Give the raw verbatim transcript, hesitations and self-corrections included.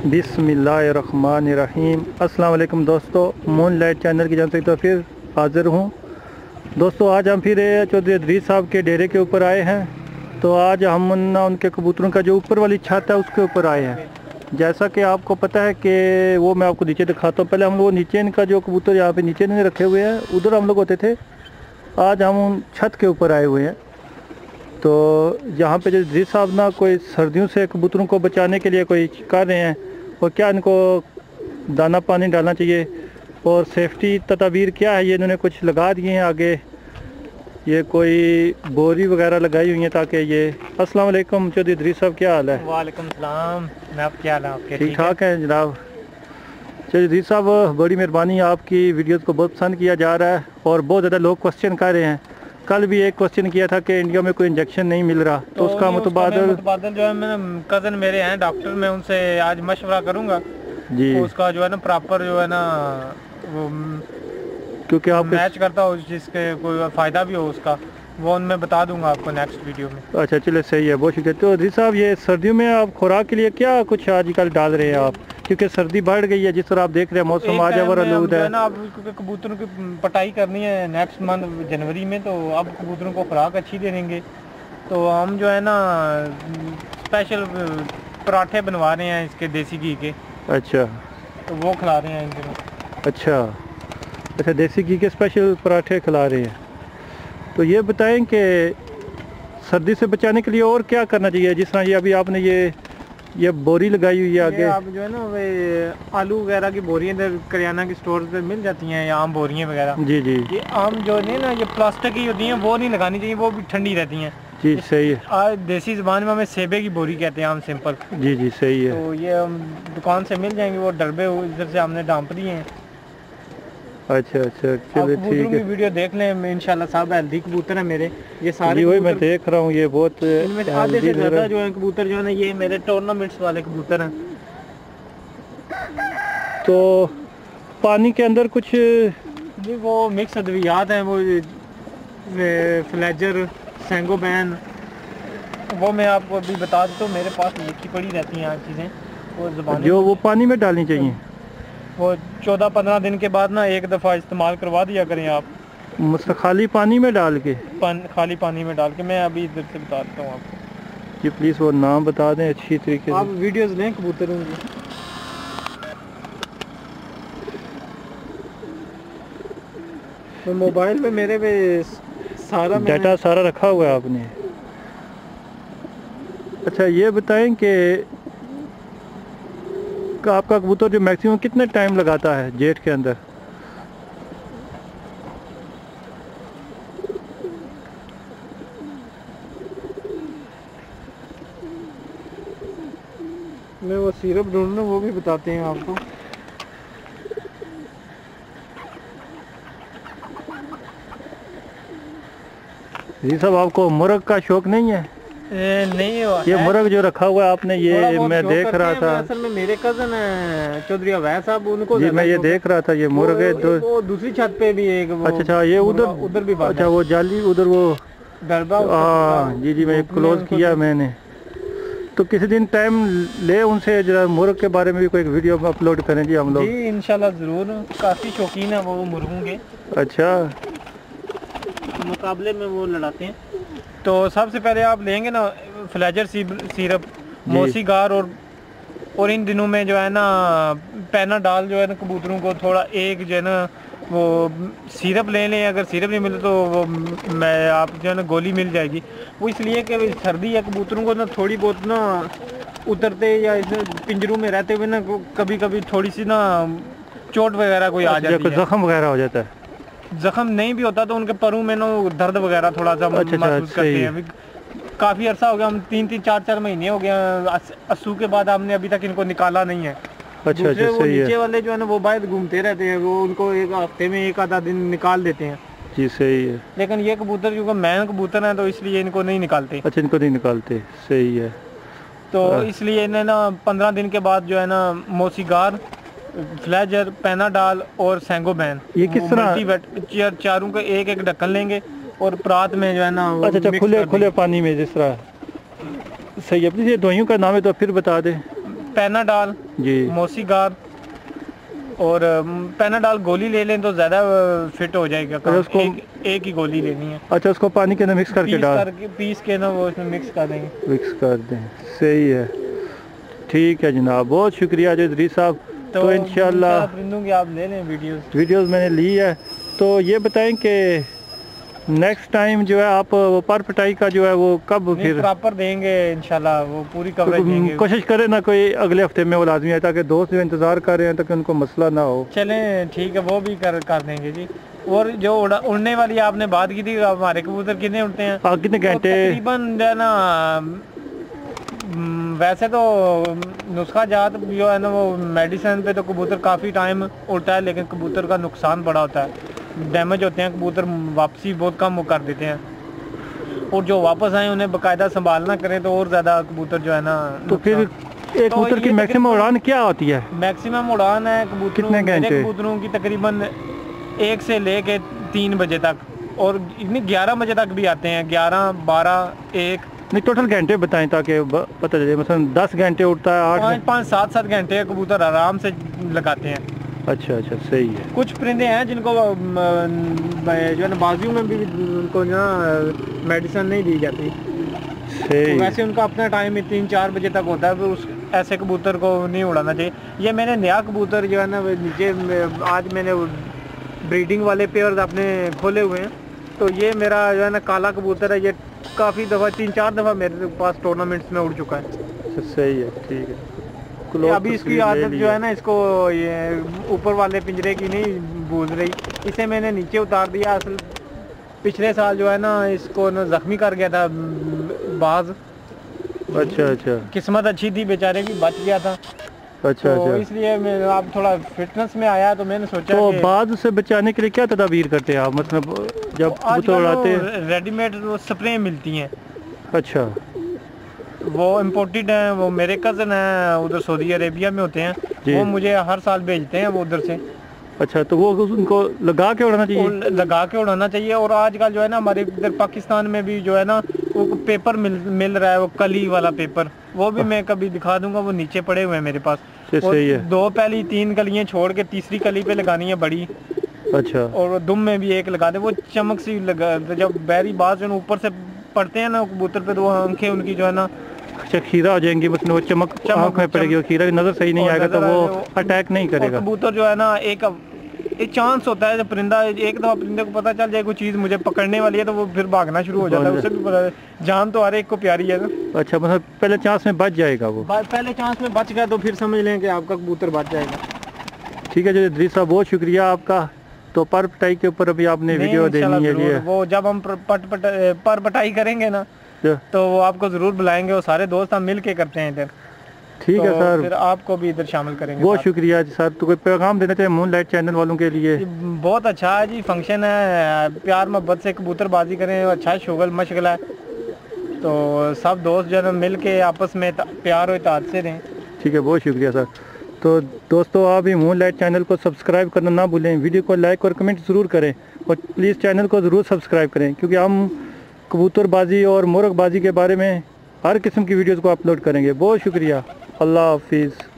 बिस्मिल्लाहिर्रहमानिर्रहीम। अस्सलाम वालेकुम दोस्तों, मून लाइट चैनल की जानब से तो फिर हाज़िर हूँ। दोस्तों आज हम फिर चौधरी इदरीस साहब के डेरे के ऊपर आए हैं। तो आज हम ना उनके कबूतरों का जो ऊपर वाली छत है उसके ऊपर आए हैं। जैसा कि आपको पता है कि वो मैं आपको नीचे दिखाता हूँ। पहले हम लोग नीचे इनका जो कबूतर यहाँ पे नीचे नहीं रखे हुए हैं, उधर हम लोग होते थे। आज हम उन छत के ऊपर आए हुए हैं। तो यहाँ पे जो इदरीस साहब ना कोई सर्दियों से कबूतरों को बचाने के लिए कोई कर रहे हैं, और क्या इनको दाना पानी डालना चाहिए और सेफ्टी तदाबीर क्या है, ये इन्होंने कुछ लगा दिए हैं आगे। ये कोई बोरी वगैरह लगाई हुई है ताकि ये। अस्सलाम वालेकुम चौधरी इदरीस साहब, क्या हाल है? वालेकुम सलाम। मैं आप क्या हाल है आपके? ठीक ठाक है जनाब। चौधरी इदरीस साहब बड़ी मेहरबानी, आपकी वीडियोस को बहुत पसंद किया जा रहा है और बहुत ज़्यादा लोग क्वेश्चन कर रहे हैं। कल भी एक क्वेश्चन किया था कि इंडिया में कोई इंजेक्शन नहीं मिल रहा, तो, तो उसका मुतबादल मुतबादल जो है, मेरे कज़न मेरे हैं डॉक्टर, मैं उनसे आज मशवरा करूंगा जी। तो उसका जो है ना प्रॉपर जो है ना वो क्योंकि आप मैच करता हो जिसके कोई फ़ायदा भी हो उसका, वो उनमें बता दूंगा आपको नेक्स्ट वीडियो में। अच्छा चले, सही है, बहुत शुक्रिया। तो इदरीस साहब ये सर्दियों में आप खुराक के लिए क्या कुछ आजकल डाल रहे हैं आप, क्योंकि सर्दी बढ़ गई है जिस तरह आप देख रहे हैं, मौसम आज और आलूद है ना। अब क्योंकि कबूतरों की पटाई करनी है नेक्स्ट मंथ जनवरी में, तो अब कबूतरों को खुराक अच्छी दे देंगे। तो हम जो है ना स्पेशल पराठे बनवा रहे हैं इसके देसी घी के। अच्छा, तो वो खिला रहे हैं इन दिनों। अच्छा अच्छा, देसी घी के स्पेशल पराठे खिला रहे हैं। तो ये बताएं कि सर्दी से बचाने के लिए और क्या करना चाहिए, जिस तरह ये अभी आपने ये ये बोरी लगाई हुई है आगे। आप जो है ना वे आलू वगैरह की बोरियां इधर करियाना की स्टोर पे मिल जाती हैं, या आम बोरियां वगैरह। जी जी, ये आम जो है ना ये प्लास्टिक की होती हैं, वो नहीं लगानी चाहिए, वो भी ठंडी रहती हैं। जी सही है। आज देसी ज़बान में हमें सेबे की बोरी कहते हैं, आम सिंपल। जी जी सही है। तो ये हम दुकान से मिल जाएंगे, वो डरबे इधर से हमने डांप दिए हैं। अच्छा अच्छा, चलिए ठीक है। वीडियो देख लें इंशाल्लाह। साहब हेल्दी कबूतर है मेरे, ये सारे वही मैं देख रहा हूँ, ये बहुत इनमें आधे से ज़्यादा जो है कबूतर जो है ना ये मेरे टूर्नामेंट्स वाले कबूतर हैं। तो पानी के अंदर कुछ जी वो मिक्स अद्वियात हैं, वो फ्लेजर सेंगोबैन, वो मैं आपको अभी बता देता हूँ, मेरे पास लिखी पड़ी रहती हैं चीज़ें, वो ज़बान जो वो पानी में डालनी चाहिए। वो चौदह पंद्रह दिन के बाद ना एक दफ़ा इस्तेमाल करवा दिया करें आप, मतलब खाली पानी में डाल के। पान, खाली पानी में डाल के। मैं अभी इधर से बता देता हूँ आपको जी, प्लीज़ वो नाम बता दें अच्छी तरीके से। आप वीडियोस लें कबूतरों की। तो मोबाइल पे मेरे पे सारा डाटा सारा रखा हुआ है आपने। अच्छा ये बताएं कि आपका कबूतर जो मैक्सिमम कितने टाइम लगाता है जेट के अंदर? मैं वो सिरप ढूंढना, वो भी बताते हैं आपको। जी साहब, आपको मुर्ग का शौक नहीं है? ए, नहीं हुआ ये मुर्ग जो रखा हुआ है आपने, ये मैं देख रहा था। असल में मेरे कजन है चौधरी अवैध साहब, उनको जी मैं ये देख रहा था, ये मुर्ग है। दो वो दूसरी छत पे भी एक। अच्छा अच्छा, ये उधर उधर भी। अच्छा वो जाली उधर वो डरबा। हाँ जी जी, मैं क्लोज किया मैंने। तो किसी दिन टाइम ले उनसे जरा मुर्ग के बारे में भी कोई एक वीडियो अपलोड करें जी हम लोग। जी इंशाल्लाह ज़रूर, काफ़ी शौकीन है वो मुर्गों के। अच्छा, मुकाबले में वो लड़ाते हैं। तो सबसे पहले आप लेंगे ना फ्लेजर सिरप, मोसीगार, और और इन दिनों में जो है ना पैनाडाल जो है ना कबूतरों को थोड़ा एक जो है ना वो सिरप ले लें। अगर सिरप नहीं मिले तो वो मैं आप जो है ना गोली मिल जाएगी। वो इसलिए कि सर्दी या कबूतरों को ना थोड़ी बहुत ना उतरते या इस पिंजरों में रहते हुए ना कभी कभी थोड़ी सी ना चोट वगैरह कोई आ जाती है, जख्म वगैरह हो जाता है। जख्म नहीं भी होता तो उनके परों में ना दर्द वगैरह थोड़ा सा महसूस करते हैं। काफ़ी अरसा हो गया, हम तीन तीन चार चार महीने हो गया अस्सू के बाद हमने अभी तक इनको निकाला नहीं है। अच्छा अच्छा, वो नीचे वाले जो है ना वो बाहर घूमते रहते हैं, वो उनको एक हफ्ते में एक आधा दिन निकाल देते हैं। जी सही है। लेकिन ये कबूतर क्योंकि मैन कबूतर है तो इसलिए इनको नहीं निकालते। अच्छा, इनको नहीं निकालते, सही है। तो इसलिए इन्हें ना पंद्रह दिन के बाद जो है ना मोसीगार, फ्लेजर, पैनाडाल और सेंगोबैन, ये किस तरह चारों का एक एक ढक्कन लेंगे और प्रात में जो है ना अच्छा अच्छा खुले खुले पानी में जिस तरह। सही है, अपनी ये दवाइयों का नाम है तो फिर बता दें। पैनाडाल जी, मोसीगार और पैनाडाल गोली ले लें तो ज़्यादा फिट हो जाएगा काम। उसको एक, एक ही गोली लेनी है। अच्छा, उसको पानी के अंदर मिक्स करके पीस डाल करके पीस के ना वो इसमें मिक्स कर देंगे। मिक्स कर दें, सही है। ठीक है जनाब, बहुत शुक्रिया जो इदरीस साहब। तो, तो इंशाल्लाह परिंदों की आप ले लें वीडियोस वीडियोस मैंने ली है। तो ये बताएं कि नेक्स्ट टाइम जो है आप वो पर पटाई का जो है वो कब फिर प्रॉपर देंगे इंशाल्लाह, वो पूरी कवरेज देंगे। कोशिश करें ना कोई अगले हफ्ते में वो लाजमी है, ताकि दोस्त जो इंतज़ार कर रहे हैं ताकि उनको मसला ना हो। चलें ठीक है, वो भी कर कर देंगे जी। और जो उड़ा उड़ने वाली आपने बात की थी, हमारे कबूतर कितने उड़ते हैं? हाँ, कितने घंटे? तकरीबन जो है ना, वैसे तो नुस्खा जात जो है ना वो मेडिसिन पे तो कबूतर काफ़ी टाइम उड़ता है, लेकिन कबूतर का नुकसान बड़ा होता है, डैमेज होते हैं कबूतर, वापसी बहुत कम वो कर देते हैं। और जो वापस आए उन्हें बाकायदा संभालना करें तो और ज़्यादा कबूतर जो है ना। तो फिर एक कबूतर की मैक्सिमम उड़ान क्या होती है? मैक्सिमम उड़ान है कबूतर कितने घंटे? कबूतरों की तकरीबन एक से लेके तीन बजे तक, और इतनी ग्यारह बजे तक भी आते हैं, ग्यारह बारह एक। नहीं, टोटल घंटे बताएं ताकि पता चले। मतलब दस घंटे उड़ता है, आठ पाँच पाँच सात सात घंटे कबूतर आराम से लगाते हैं। अच्छा अच्छा, सही है। कुछ परिंदे हैं जिनको जो है ना बाजियों में भी उनको ना मेडिसिन नहीं दी जाती, तो वैसे उनका अपना टाइम तीन चार बजे तक होता है, फिर उस ऐसे कबूतर को नहीं उड़ाना चाहिए। ये मैंने नया कबूतर जो है ना नीचे आज मैंने ब्रीडिंग वाले पेयर अपने खोले हुए हैं, तो ये मेरा जो है ना काला कबूतर है, ये काफ़ी दफ़ा तीन चार दफ़ा मेरे पास टूर्नामेंट्स में उड़ चुका है। सही है, ठीक है। अभी इसकी आदत जो है ना, इसको ये ऊपर वाले पिंजरे की नहीं भूल रही, इसे मैंने नीचे उतार दिया। असल पिछले साल जो है ना इसको ना जख्मी कर गया था बाज। अच्छा अच्छा, किस्मत अच्छी थी, बेचारे की बच गया था। अच्छा तो अच्छा, इसलिए मैं अब थोड़ा फिटनेस में आया, तो मैंने सोचा तो कि बाज से बचाने के लिए क्या तदाबीर करते हैं आप? मतलब जब कबूतर उड़ाते हैं रेडीमेड स्प्रे मिलती हैं। अच्छा, वो इम्पोर्टेड हैं, वो मेरे कज़न हैं उधर सऊदी अरेबिया में होते हैं, वो मुझे हर साल भेजते हैं वो उधर से। अच्छा, तो वो उनको लगा के उड़ाना चाहिए? लगा के उड़ाना चाहिए। और आजकल जो है ना हमारे इधर पाकिस्तान में भी जो है ना वो पेपर मिल मिल रहा है, वो कली वाला पेपर, वो भी मैं कभी दिखा दूंगा, वो नीचे पड़े हुए हैं मेरे पास। सही है। दो पहली तीन कलियाँ छोड़ के तीसरी कली पे लगानी है बड़ी। अच्छा, और दुम में भी एक लगा दे, वो चमक सी लगा, जब बैरी बाज ऊपर से पड़ते हैं ना कबूतर पे, तो वो आंखें उनकी जो है ना अच्छा खीरा हो जाएंगी, मतलब वो चमक आँख में पड़ेगी, वो खीरा नज़र सही नहीं आएगा तो वो अटैक नहीं करेगा। कबूतर जो है ना एक एक चांस होता है, जब परिंदा एक दफ़ा परिंदे को पता चल जाए कोई चीज़ मुझे पकड़ने वाली है, तो वो फिर भागना शुरू हो जाता है, उसे भी पता है जान तो हर एक को प्यारी है ना। अच्छा, मतलब पहले चांस में बच जाएगा वो? पहले चांस में बच गया तो फिर समझ लें कि आपका कबूतर बच जाएगा। ठीक है जी इदरीस साहब, बहुत शुक्रिया आपका। तो पर पटाई के ऊपर अभी आपने वीडियो देनी है जी, वो जब हम पट पट पर पटाई करेंगे ना तो वो आपको ज़रूर बुलाएंगे, वो सारे दोस्त हम मिल के करते हैं इधर। ठीक है सर, फिर आपको भी इधर शामिल करेंगे। बहुत शुक्रिया जी सर। तो कोई पैगाम देना चाहिए मूनलाइट चैनल वालों के लिए? बहुत अच्छा है जी, फंक्शन है, प्यार मोहब्बत से कबूतरबाजी करें, अच्छा शुगल मशगला है, तो सब दोस्त जो है मिल के आपस में प्यार और इत्तेहाद से रहें। ठीक है, बहुत शुक्रिया सर। तो दोस्तों आप भी मूनलाइट चैनल को सब्सक्राइब करना ना भूलें, वीडियो को लाइक और कमेंट ज़रूर करें, और प्लीज़ चैनल को ज़रूर सब्सक्राइब करें, क्योंकि हम कबूतरबाजी और मुर्गबाजी के बारे में हर किस्म की वीडियोस को अपलोड करेंगे। बहुत शुक्रिया, अल्लाह हाफिज़।